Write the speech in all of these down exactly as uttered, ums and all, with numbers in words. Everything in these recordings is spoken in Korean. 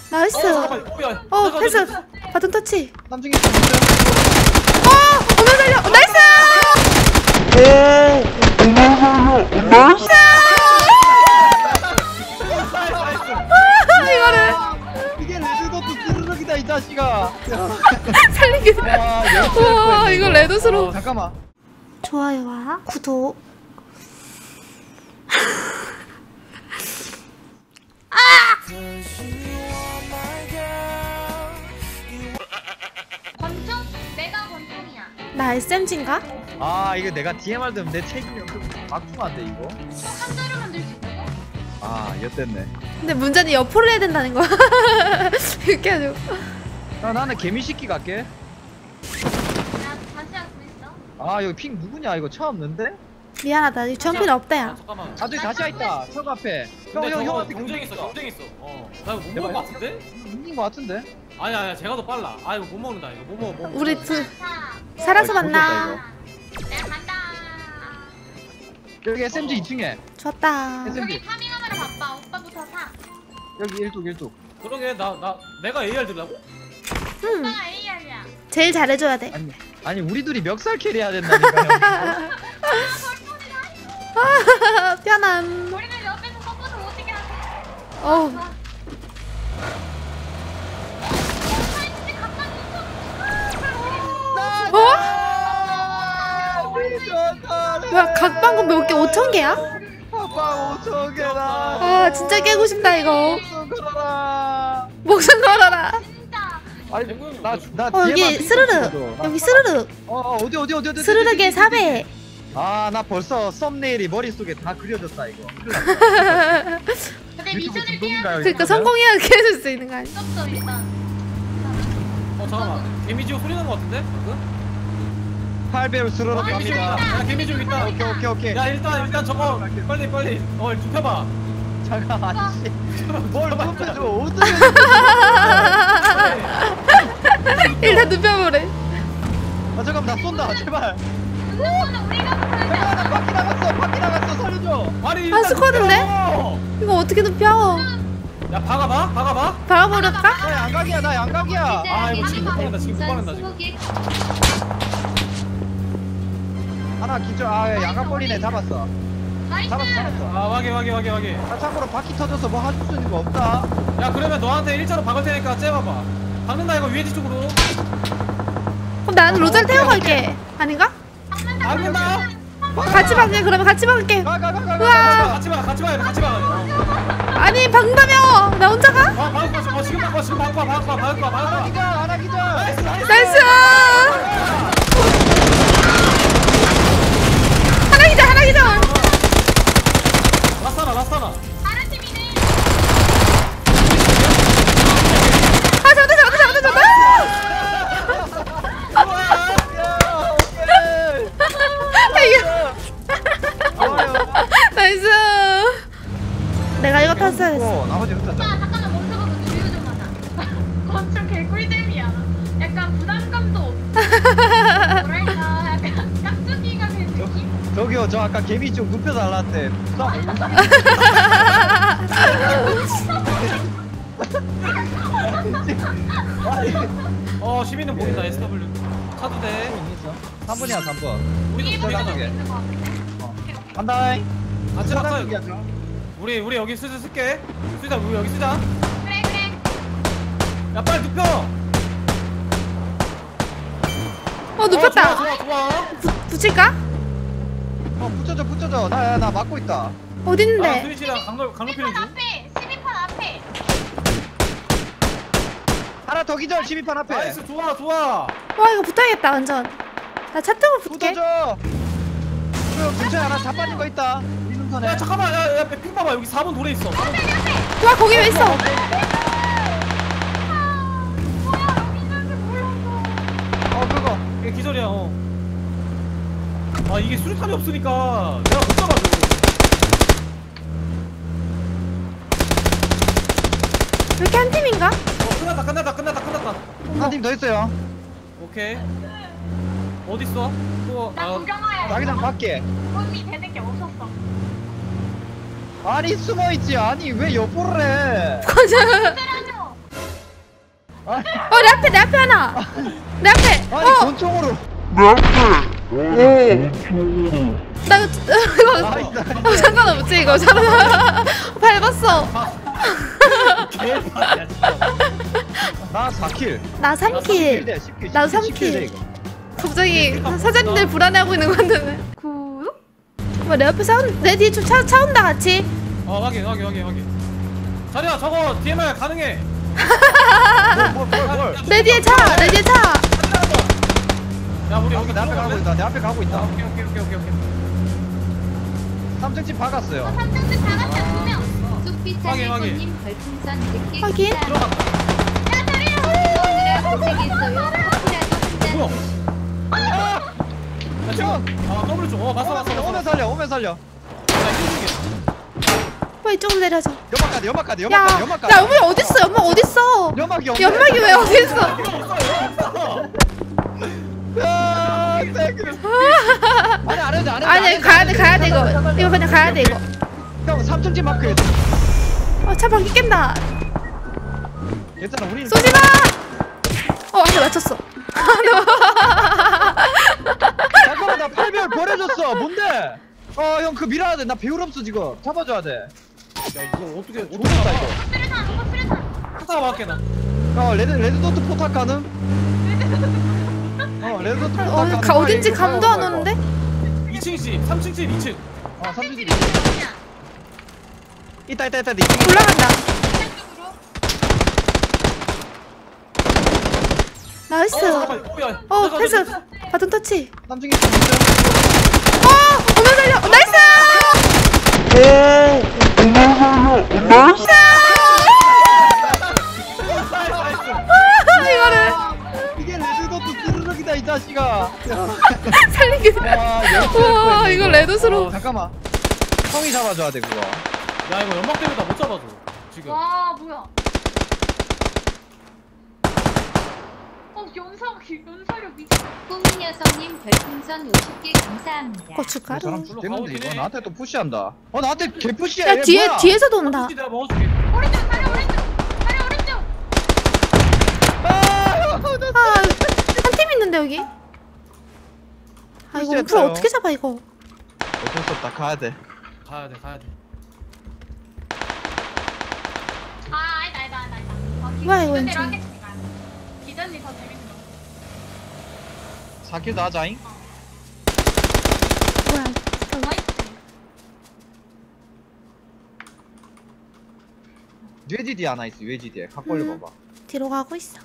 나이스. 어, 잠깐만. 어, 야, 어, 잠깐만, 패스. 잠깐만. 바톤 터치. 남중이 있어. 어, 오늘 살려. 어, 나이스. 나이스. 이거를 이게 레드도트 뚜르륵이다 이 자식아. 살리기. 와, 우와, 이거 레드스로. 어, 잠깐만. 좋아요와 구독. 권총? 내가 권총이야. 나 에스엠지인가? 아 이거 내가 디엠알 되면 내 책임이 없어. 바꾸면 안 돼 이거. 어, 한 자루 만들 수 있다고? 아 엿됐네. 근데 문제는 옆으로 해야 된다는 거야. 이렇게 하죠. 나 나는 개미식기 갈게. 나 다시 하고 있어. 아 여기 핑 누구냐 이거 처음 없는데? 미안하다. 이 점피는 없다 야. 잠깐만. 아 저기 다시 있다. 저 앞에. 근데 형형 저거 형한테 경쟁 있어. 경쟁 있어. 어. 나 이거 못 먹을 것 같은데? 있는 거 같은데? 아니 아니야. 제가 더 빨라. 아 이거 못 먹는다. 이거 못 먹어. 못 먹어. 우리 둘 자, 살아서 아, 만나. 이거. 내가 간다. 여기 에스엠지 이 층에. 좋았다. 에스엠지. 우리 파밍하느라 바빠. 오빠부터 사. 여기 일뚝 일뚝. 그러게 나 나 내가 에이알 들라고? 음, 오빠가 에이알이야. 제일 잘해줘야 돼. 아니 아니 우리 둘이 멱살 캐리 해야 된다니까요. 편안. 우리는 옆에서 서포트 못하게 하자. 어. 어? 뭐야, 각방금 몇 개? 오천 개야? 아빠 오천 개다. 아, 진짜 깨고 싶다 이거. 목숨 걸어라. 목숨 걸어라. 진짜. 아니 나나 어, 여기 스르르. 여기 스르르. 어, 어 어디 어디 어디 어디. 스르르게 사 배. 아나 벌써 썸네일이 머릿속에 다 그려졌다 이거. 근데 미션을 깨야 그러니까 성공해야 깨줄 수 있는 거 아니야? 없어 일단. 어 잠깐만. 개미지옥 소리 난거 같은데? 방금? 팔 배율 스르륵 개미지옥 갑니다. 있다. 야 개미지옥 있다. 오케이 오케이 오케이. 야 일단 일단 저거 빨리 빨리 어 눕혀봐. 잠깐 아저씨. 뭘 눕혀봐, 눕혀줘 일단. 어떻게? 일단 눕혀보래. 아 잠깐만 나 쏜다 제발. 핸드폰은 우리가 잠깐만 나 바퀴 나갔어 바퀴 나갔어 살려줘. 아니 아, 일단 스쿼드인데? 눕혀. 이거 어떻게 눕혀? 야 박아봐 박아봐. 박아버릴까? 나 양각이야 나 양각이야. 아 이거 지금 못 박는다 지금 못 박는다 지금. 하나 기절 아 양각 벌리네 잡았어. 나이스. 잡았어 잡았어. 아 확인 확인 확인 확인. 아 참고로 바퀴 터져서 뭐 해줄 수 있는 거 없다. 야 그러면 너한테 일자로 박을 테니까 째봐봐. 박는다 이거 위에 뒤쪽으로. 그럼 나는 로자를 태워갈게. 아닌가? 박는다. 같이 박게. 그러면 같이 박을게. 가가가가. 우와. 같이 박 같이 박 같이 박. 어. 아니 박다며. 나 혼자 가? 아 박을 거야 어, 지금 박아 지금 박아 박아 박아 박아 하나 박아. 기절 하나 기절. 나이스 나이스. 나이스. 하나 기절 하나 기절. 라스타나 라스타나. 다른 팀이네. 아 잡았다 잡았다 잡았다 잡았다. 나이스. 내가 이거 탔어야 됐어. 어, 나머지 흩었다. 오빠 잠깐만 멈춰보고 주유 좀 하자. 엄청 개꿀잼이야. 약간 부담감도 뭐랄까 약간 깍두기가 된 느낌? 저기요, 저 아까 개미 좀 눕혀서 할랐대. 어 시민은 보인다 에스더블유. 차도 돼. 삼 번이야, 삼 번. 우리도 이게 우리도 뭐가 저기. 있는 것 같은데? 간다잉. 같이 사장 박자. 쪽이야, 저. 우리 우리 여기 쓰자 쓸게. 쓰자 우리 여기 쓰자. 그래 그래. 야 빨리 눕혀. 어 눕혔다. 어, 좋아 좋아 좋아. 붙일까? 어, 붙여줘, 붙여줘. 나, 나 막고 있다. 어디 아 있는데? 스위치랑 강로 강로피는 중. 앞에 십이판 앞에. 하나 더 기절, 십이판 앞에. 나이스 좋아 좋아. 와 이거 붙어야겠다 완전. 나 차 타고 붙게. 붙어줘. 그 근처에 하나 자빠진 거 있다. 이 능선에. 야 잠깐만 야야 핑 봐봐 여기 사 번 돌에 있어. 사 번. 와 거기 왜 있어? 뭐야 여기 있는지 몰랐어. 어, 그거. 이게 기절이야. 어. 아 이게 수류탄이 없으니까 내가 못 잡아 저거. 왜 이렇게 한 팀인가? 어 끝났다 끝났다 끝났다 끝났다. 한 팀 더 있어요. 오케이. 어디 있어? 또 나 아, 구경하야. 자기장 밖에. 도움이 되는 게 없었어. 아니 숨어 있지. 아니 왜 여보를 해? 맞아. 때려줘. 아니, 어, 내 앞에, 내 앞에 하나. 내 앞에. 아니 어, 권총으로. 나 이거, 이거, 어, 상관없지, 이거. 상관 밟았어. 개판이야 진짜. 나 사 킬. 나 삼 킬. 십 킬. 나 삼 십 킬. 돼, 이거. 갑자기 사장님들 불안해하고 있는 건데. 구. 뭐, 내 옆에 싸운, 내 뒤에 좀 차, 차 온다, 같이. 어 확인 확인 확인 확인. 자리야 저거 디엠알 가능해. 뭘, 뭘, 뭘, 뭘. 내 뒤에 차, 내 뒤에 차. 야 우리 여기 내 앞에 가고 있다. 내 앞에 가고 아, 있다. 오케이 오케이 오케이 오케이 오케이. 삼 층 집 박았어요. 삼 층집 다 같이 두 명. 확인, 확인. 쑥비차님 별풍선 백 개 확인. 감사합니다. 들어갔다. 야 자리야. 오늘아 고생했어요. 커피라도 뭐야? 한잔. 야 지금 아 더블 쪽. 어 봤어 봤어 봤어. 오면 살려. 오면 살려. 야 이거 중에. 뭐 이쪽으로 내려줘. 연막 가드. 연막 가드. 야, 연막 가드. 연막 가드. 야, 연막이 어딨어? 연막 어딨어? 연막이 없네. 연막이 왜 어딨어? 이거 없어 이거 없어. 아, 땡큐. 아니 안 해도 안 해도. 아니, 가야 돼, 가야 돼, 이거. 이거 그냥 가야 돼, 이거. 형 삼 층 집 마크 해야 돼. 어, 차 바퀴 깬다. 괜찮아. 우리 쏘지 마! 어, 한대 맞췄어. 잠깐만 나 팔 배율 버려줬어. 뭔데? 어 형 그 밀어야 돼. 나 배율 없어 지금. 잡아줘야 돼. 야 이거 어떻게 어떻게 좋겠다 이거. 수류탄 오빠 수류탄. 하다가 맞게 나. 어 레드 레드 도트 포탑 가능? 어 레드 도트 포탑 어, 가능. 가, 어딘지 이거 감도 봐요, 안 이거. 오는데? 이 층 집, 삼 층 집, 이 층. 어 삼 층 집 삼 있다 있다 있다. 올라간다. 나이스. 어, 잠깐만. 어, 야. 어, 잠깐만, 패스. 잠깐만. 바톤 터치. 삼 층 있어. 어, 오면 살려. 어, 나이스! 나이스! 이거를 이게 레드 도트 뚜르륵이다 이 자식아. 살리기. 와, 열심히 우와, 했네, 이거 이거. 레드스로. 잠깐만. 형이 잡아줘야 돼 그거. 야 이거 연막 때문에 나 못 잡아줘. 지금. 와 뭐야? 어 연사 연사력 미쳤. 꾸민 여성님 별풍선 오십 개 감사합니다. 이 고춧가루. 사람 불러 죽겠는데 가오긴 이거 해. 나한테 또 푸시한다. 어 나한테 개 푸시해. 야, 얘 뒤에, 뭐야? 뒤에서도 온다. 혹시 내가 먹어줄게. 오른쪽 자리 오른쪽 자리 오른쪽. 아, 아, 한 팀 있는데, 여기? 아, 이거 우프로 어떻게 잡아, 이거? 어쩔 수 없다. 가야 돼. 가야 돼, 가야 돼. 아 아니다 아니다 아니다. 아, 기- 뭐야, 이거 기존대로 왼쪽. 하겠습니다. 기존이 더 재밌어. 사 킬 다 하자잉. 뭐야. 나이스. 유에지디 하나 있어. 유에지디에 각 벌려봐봐. 뒤로 가고 있어.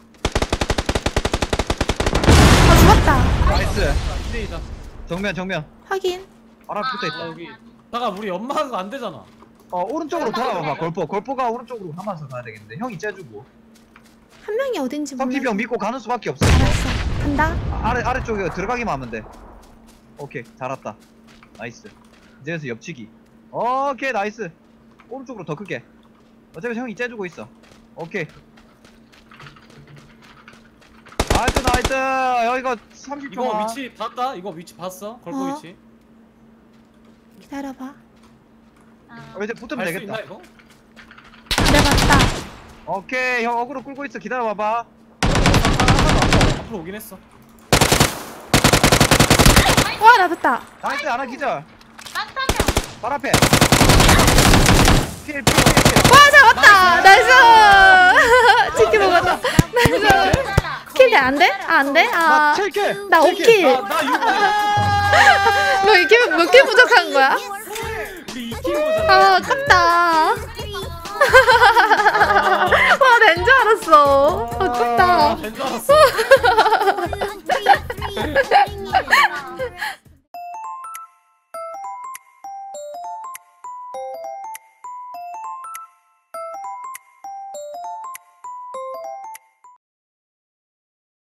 아, 죽었다. 나이스. 이 대이다. 정면 정면. 확인. 바로 앞에 붙어 아 있다. 여기. 잠깐 우리 연막은 안 되잖아. 어 오른쪽으로 돌아봐봐. 골포 골포가 오른쪽으로 가면서 가야 되겠는데 형이 째주고. 한 명이 어딘지 몰라. 성티병 믿고 가는 수밖에 없어. 알았어. 간다. 아, 아래 아래쪽에 들어가기만 하면 돼. 오케이 잘 왔다. 나이스. 이제서 옆치기. 오케이 나이스. 오른쪽으로 더 크게. 어차피 형이 째주고 있어. 오케이. 나이스 나이스. 여기가 삼십 초. 이거 위치 봤다? 이거 위치 봤어? 걸고 어? 위치. 기다려봐. 아, 어, 이제 붙으면 갈 수 되겠다. 있나 이거? 내 봤다. 오케이 형 어그로 끌고 있어. 기다려봐봐. 앞으로 오긴 했어. 와, 나 봤다. 나이스 하나 기절. 라스트 한 명. 발 앞에. 필 필 필. 와, 잡았다. 나이스. 치킨 먹었다. 나이스. 킬 안 돼? 아, 안 돼? 나 아, 칠 킬. 나 오 킬. 나나 이거 뭐, 이렇게 몇 킬 부족한 거야? 우리 이 킬 보자. 아, 아깝다. 와, 낸 줄 알았어. 아깝다. 된줄 알았어.